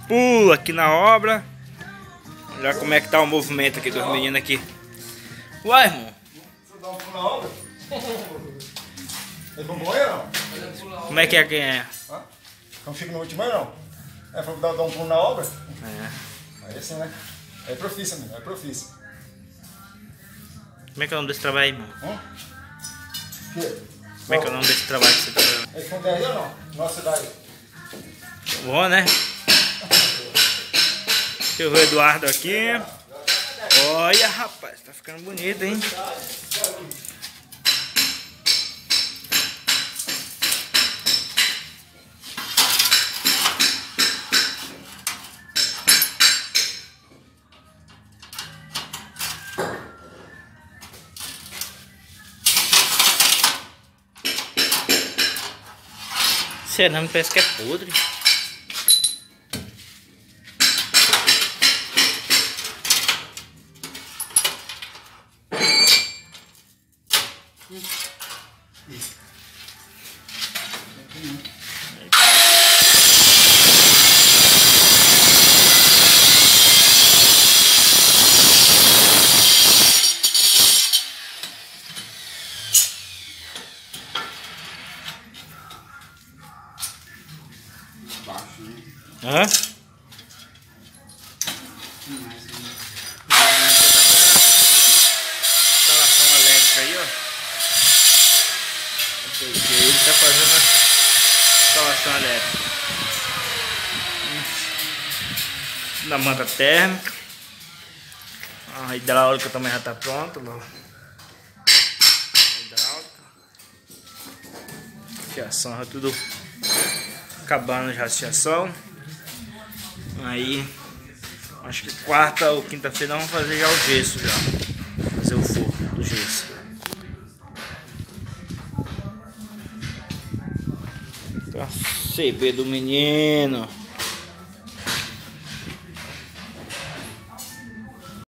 pulos aqui na obra. Olha como é que tá o movimento aqui dos meninos aqui. Uai, irmão. Você dá um pulo na obra? Eles vão morrer não? Como é que é quem é? Não fica no último não? É pra dar um pulo na obra? É. Aí sim, né? É profício, amigo. É profício. Como é que é o nome desse trabalho aí, irmão? Como é que é o nome desse trabalho que você tá fazendo? Eles vão ter aí ou não? Nossa cidade. Bom, né? Deixa eu ver o Eduardo aqui. Olha, rapaz, tá ficando bonito, hein? Cerâmica parece que é podre. Hã? Instalação elétrica aí, ó. Ele tá fazendo a instalação elétrica da manta térmica. A hidráulica também já tá pronta. Hidráulica. Fiação já tudo acabando já a fiação. Aí, acho que quarta ou quinta-feira vamos fazer já o gesso já. Fazer o forro do gesso. Então, a CB do menino.